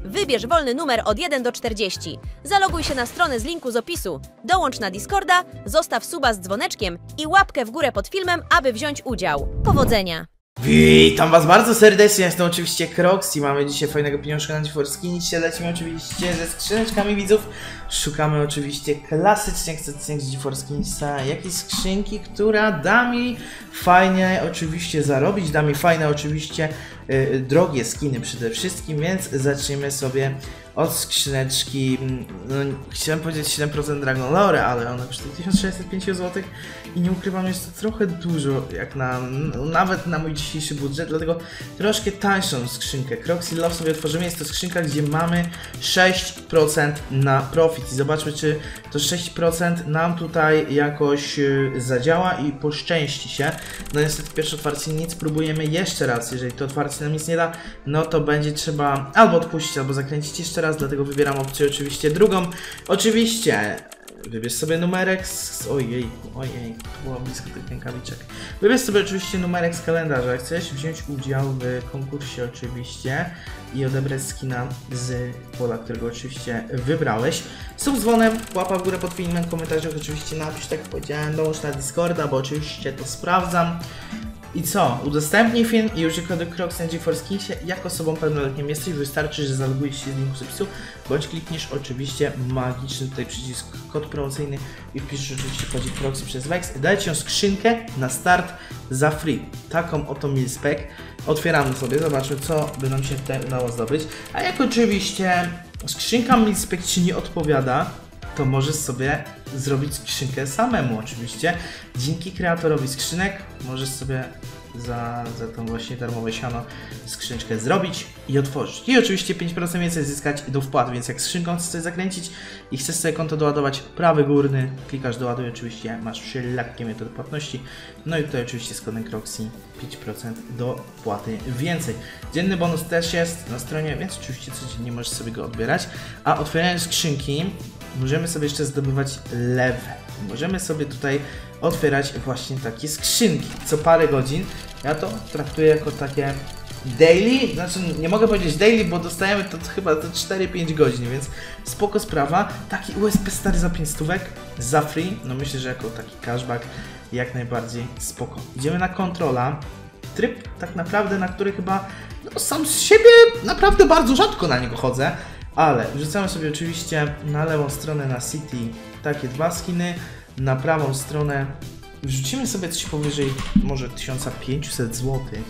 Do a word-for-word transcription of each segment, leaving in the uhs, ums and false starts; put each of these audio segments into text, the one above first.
Wybierz wolny numer od jeden do czterdziestu. Zaloguj się na stronę z linku z opisu. Dołącz na Discorda, zostaw suba z dzwoneczkiem i łapkę w górę pod filmem, aby wziąć udział. Powodzenia! Witam was bardzo serdecznie, jestem oczywiście Kroxy, mamy dzisiaj fajnego pieniążka na GeForce. Dzisiaj lecimy oczywiście ze skrzyneczkami widzów. Szukamy oczywiście klasycznie, chcecie z GeForce jakiejś skrzynki, która da mi fajnie oczywiście zarobić, da mi fajne oczywiście yy, drogie skiny przede wszystkim, więc zacznijmy sobie od skrzyneczki, no, chciałem powiedzieć siedem procent Dragon Lore, ale ona kosztuje tysiąc sześćset pięć złotych i nie ukrywam, jest to trochę dużo, jak na, no, nawet na mój dzisiejszy budżet, dlatego troszkę tańszą skrzynkę Kroxy Love sobie otworzymy. Jest to skrzynka, gdzie mamy sześć procent na profit i zobaczmy, czy to sześć procent nam tutaj jakoś yy, zadziała i poszczęści się. No niestety pierwsze otwarcie nic, próbujemy jeszcze raz, jeżeli to otwarcie nam nic nie da, no to będzie trzeba albo odpuścić, albo zakręcić jeszcze raz. Dlatego wybieram opcję oczywiście drugą. Oczywiście wybierz sobie numerek z... Ojej, ojej, to było blisko tych rękawiczek. Wybierz sobie oczywiście numerek z kalendarza. Jak chcesz wziąć udział w konkursie oczywiście i odebrać skina z pola, którego oczywiście wybrałeś. Sub dzwonem, łapa w górę pod filmem, w komentarzach oczywiście napisz, tak jak powiedziałem, dołącz na Discorda, bo oczywiście to sprawdzam. I co? Udostępnij film i użyj kodu Kroxy na GeForce Kingsie. Jak osobą pełnoletnią jesteś, wystarczy, że zalogujesz się z linku z opisu, bądź klikniesz oczywiście magiczny tutaj przycisk kod promocyjny i wpiszesz oczywiście kodzik Kroxy przez Wex. Daję Ci skrzynkę na start za free. Taką oto milspec. Otwieramy sobie, zobaczmy, co by nam się tutaj udało zdobyć. A jak oczywiście skrzynka milspec Ci nie odpowiada, to możesz sobie zrobić skrzynkę samemu oczywiście. Dzięki kreatorowi skrzynek możesz sobie za, za tą właśnie darmowe siano skrzyneczkę zrobić i otworzyć. I oczywiście pięć procent więcej zyskać do wpłat, więc jak skrzynką chcesz coś zakręcić i chcesz sobie konto doładować, prawy górny, klikasz doładuj, oczywiście masz wszelakie metody płatności. No i tutaj oczywiście z kodem Kroxy pięć procent do wpłaty więcej. Dzienny bonus też jest na stronie, więc oczywiście codziennie możesz sobie go odbierać. A otwierając skrzynki możemy sobie jeszcze zdobywać lewe. Możemy sobie tutaj otwierać właśnie takie skrzynki co parę godzin. Ja to traktuję jako takie daily, znaczy nie mogę powiedzieć daily, bo dostajemy to chyba te cztery pięć godzin, więc spoko sprawa. Taki U S B stary za pięć stówek, za free, no myślę, że jako taki cashback jak najbardziej spoko. Idziemy na kontrola. Tryb tak naprawdę, na który chyba no, sam z siebie naprawdę bardzo rzadko na niego chodzę. Ale wrzucamy sobie oczywiście na lewą stronę na City takie dwa skiny, na prawą stronę wrzucimy sobie coś powyżej może tysiąc pięćset złotych.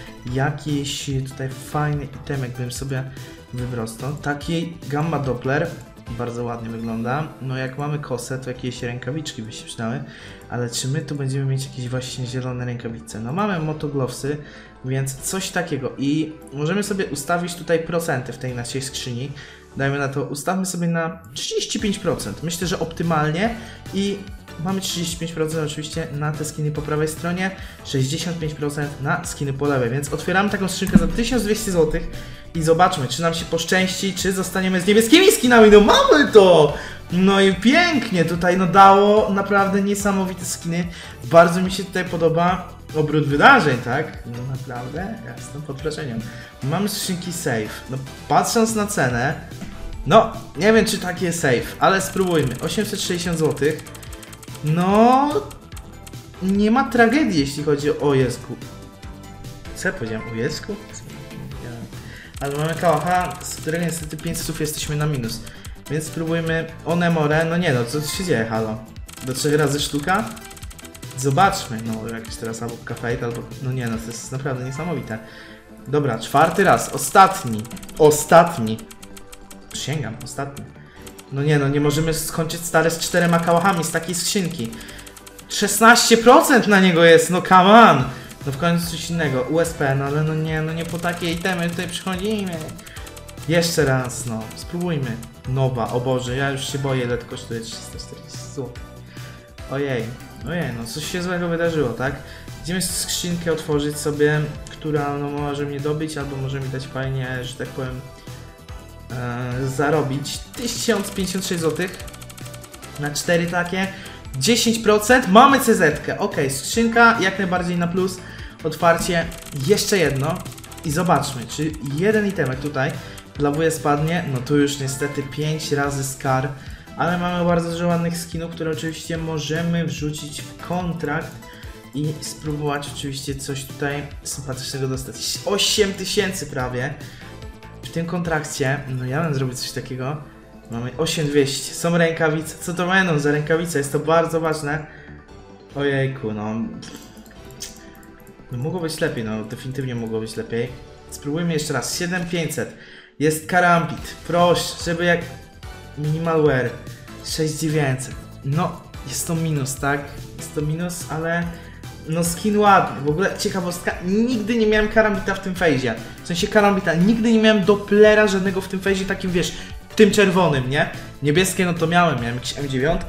Jakiś tutaj fajny itemek bym sobie wybrał stąd. Taki Gamma Doppler, bardzo ładnie wygląda. No jak mamy kosę, to jakieś rękawiczki by się przydały. Ale czy my tu będziemy mieć jakieś właśnie zielone rękawice? No mamy motoglovesy, więc coś takiego. I możemy sobie ustawić tutaj procenty w tej naszej skrzyni. Dajmy na to, ustawmy sobie na trzydzieści pięć procent. Myślę, że optymalnie. I mamy trzydzieści pięć procent oczywiście na te skiny po prawej stronie, sześćdziesiąt pięć procent na skiny po lewej. Więc otwieramy taką skrzynkę za tysiąc dwieście złotych i zobaczmy, czy nam się poszczęści, czy zostaniemy z niebieskimi skinami. No mamy to! No i pięknie, tutaj no dało naprawdę niesamowite skiny. Bardzo mi się tutaj podoba obrót wydarzeń, tak? No naprawdę, ja jestem pod wrażeniem. Mamy skrzynki safe. No patrząc na cenę, no nie wiem, czy takie safe, ale spróbujmy. osiemset sześćdziesiąt złotych. No nie ma tragedii, jeśli chodzi o Jesku. Co ja powiedziałem? O Jesku? Ale mamy kałacha, z którego niestety pięćset jesteśmy na minus. Więc spróbujmy Onemore. No nie no, co się dzieje, halo? Do trzech razy sztuka? Zobaczmy, no jakiś teraz albo Café, albo... No nie no, to jest naprawdę niesamowite. Dobra, czwarty raz, ostatni. Ostatni. Przysięgam, ostatni. No nie no, nie możemy skończyć stare z czterema kałachami z takiej skrzynki. szesnaście procent na niego jest, no come on! No w końcu coś innego, U S P, no ale no nie, no nie po takie itemy tutaj przychodzimy. Jeszcze raz, no, spróbujmy. Nowa, o Boże, ja już się boję, ile to kosztuje trzysta czterdzieści złotych. Ojej, ojej, no coś się złego wydarzyło, tak? Idziemy skrzynkę otworzyć sobie, która no, może mnie dobyć, albo może mi dać fajnie, że tak powiem, e, zarobić tysiąc pięćdziesiąt sześć złotych na cztery takie. dziesięć procent, mamy C Z-kę, ok, skrzynka jak najbardziej na plus, otwarcie, jeszcze jedno i zobaczmy, czy jeden itemek tutaj Lawuje spadnie, no tu już niestety pięć razy Scar, ale mamy bardzo dużo ładnych skinów, które oczywiście możemy wrzucić w kontrakt i spróbować oczywiście coś tutaj sympatycznego dostać. osiem tysięcy prawie w tym kontrakcie, no ja bym zrobił coś takiego. Mamy osiem tysięcy dwieście, są rękawice, co to będą za rękawice, jest to bardzo ważne. Ojejku, no... No mogło być lepiej, no definitywnie mogło być lepiej. Spróbujmy jeszcze raz, siedem tysięcy pięćset. Jest karambit, proszę, żeby jak minimalware. sześć tysięcy dziewięćset. No, jest to minus, tak? Jest to minus, ale no skin ładny. W ogóle ciekawostka, nigdy nie miałem karambita w tym fejzie. W sensie karambita, nigdy nie miałem Dopplera żadnego w tym fejzie, takim wiesz, tym czerwonym, nie? Niebieskie no to miałem, miałem jakieś M dziewięć,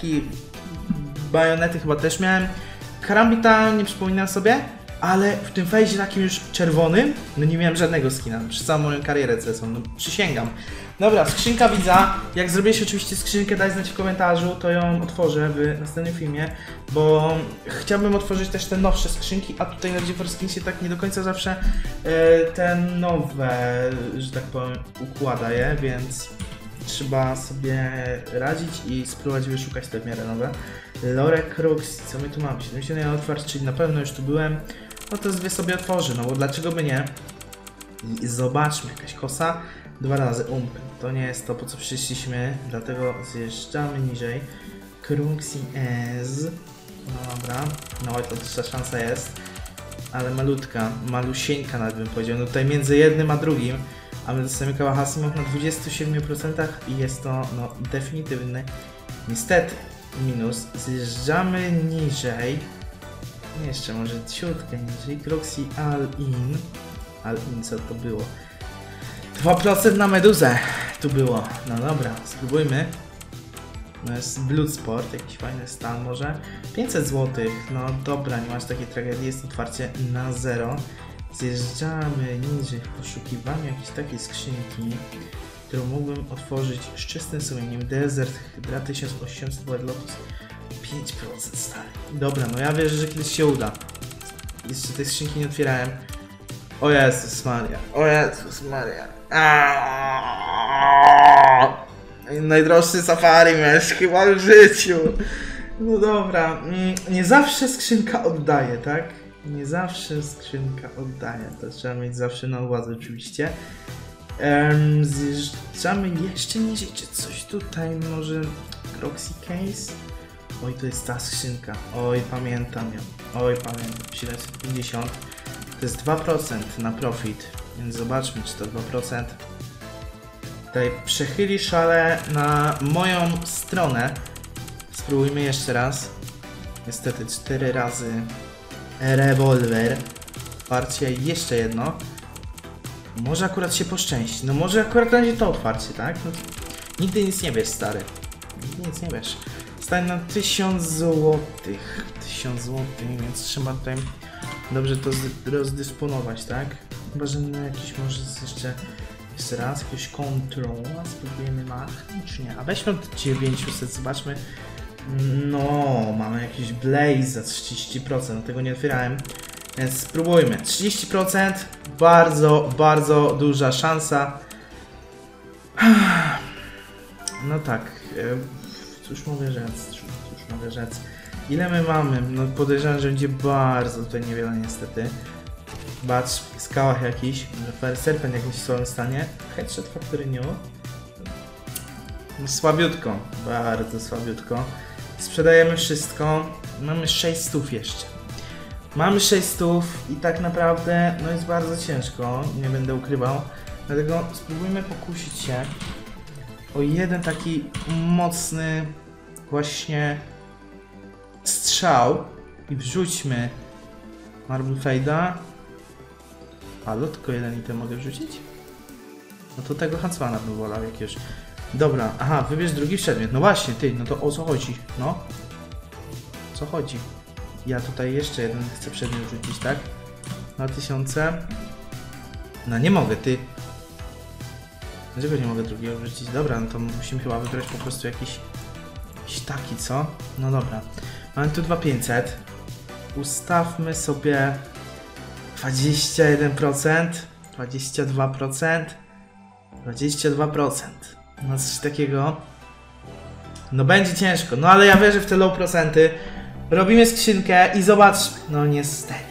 bajonety chyba też miałem. Karambita nie przypominam sobie. Ale w tym fejzie takim już czerwonym, no nie miałem żadnego skina przez całą moją karierę C S-ową, no przysięgam. Dobra, skrzynka widza. Jak zrobisz oczywiście skrzynkę, daj znać w komentarzu, to ją otworzę w następnym filmie, bo chciałbym otworzyć też te nowsze skrzynki, a tutaj na GeForce Kinsie tak nie do końca zawsze e, te nowe, że tak powiem, układa je, więc trzeba sobie radzić i spróbować wyszukać te w miarę nowe. Lore Crux, co my tu mamy? siedemdziesiąt jeden otwarć, czyli na pewno już tu byłem. No to dwie sobie otworzę, no bo dlaczego by nie? I zobaczmy, jakaś kosa. Dwa razy umpy. To nie jest to, po co przyszliśmy, dlatego zjeżdżamy niżej. Cruxi S. No dobra, no to też szansa jest. Ale malutka, malusieńka nawet bym powiedział. No tutaj między jednym a drugim. A my dostajemy Kawahasimow na dwudziestu siedmiu procentach i jest to no definitywny, niestety, minus. Zjeżdżamy niżej. Jeszcze może ciutkę niżej. Cruxi All-In. All-In, co to było? dwa procent na meduzę tu było. No dobra, spróbujmy. No jest Bloodsport, jakiś fajny stan może. pięćset złotych, no dobra, nie masz takiej tragedii, jest otwarcie na zero. Zjeżdżamy niżej w poszukiwaniu jakiejś takiej skrzynki, którą mógłbym otworzyć z czystym sumieniem. Desert Hydra tysiąc osiemset White Lotus, pięć procent stary. Dobra, no ja wierzę, że kiedyś się uda. Jeszcze tej skrzynki nie otwierałem. O Jezus Maria, o Jezus Maria. Aaaa! Najdroższy safari miałeś chyba w życiu. No dobra, nie zawsze skrzynka oddaje, tak? Nie zawsze skrzynka oddaje, to trzeba mieć zawsze na uwadze oczywiście. Um, zjeżdżamy jeszcze niżej, czy coś tutaj może... Cruxi Case? Oj, to jest ta skrzynka, oj pamiętam ją, oj pamiętam, siedemset pięćdziesiąt. To jest dwa procent na profit, więc zobaczmy, czy to dwa procent. Tutaj przechyli szale na moją stronę. Spróbujmy jeszcze raz. Niestety cztery razy rewolwer. Otwarcie jeszcze jedno. Może akurat się poszczęści. No może akurat będzie to otwarcie, tak? No, nigdy nic nie wiesz, stary. Nigdy nic nie wiesz. Stań na tysiąc złotych. tysiąc złotych, więc trzeba tutaj dobrze to rozdysponować, tak? Chyba, że na jakiś może jeszcze... Jeszcze raz, jakiegoś kontrola, spróbujemy mechanicznie. A weźmy od dziewięćset, zobaczmy. No, mamy jakiś Blaze za trzydzieści procent, tego nie otwierałem. Więc spróbujmy. trzydzieści procent, bardzo, bardzo duża szansa. No tak, cóż mogę rzec, cóż mogę rzec. Ile my mamy? No podejrzewam, że będzie bardzo tutaj niewiele niestety. Bacz, skałach jakiś, Fire Serpent w jakimś słabym stanie. Headshot Factory New. No, słabiutko, bardzo słabiutko. Sprzedajemy wszystko. Mamy sześć stów jeszcze. Mamy sześć stów i tak naprawdę no jest bardzo ciężko, nie będę ukrywał. Dlatego spróbujmy pokusić się o jeden taki mocny właśnie strzał i wrzućmy Marble Fade'a. Halo, tylko jeden item mogę wrzucić? No to tego Huntsmana bym wolał jakiegoś. Dobra, aha, wybierz drugi przedmiot. No właśnie, ty, no to o co chodzi? No? Co chodzi? Ja tutaj jeszcze jeden chcę przedmiot wrzucić, tak? Dwa tysiące. No nie mogę, ty. Dlaczego nie mogę drugiego wrzucić? Dobra, no to musimy chyba wybrać po prostu jakiś... Jakiś taki, co? No dobra. Mamy tu dwa tysiące pięćset. Ustawmy sobie... dwadzieścia jeden procent, dwadzieścia dwa procent. dwadzieścia dwa procent. No coś takiego. No będzie ciężko, no ale ja wierzę w te low procenty. Robimy skrzynkę i zobaczmy. No niestety.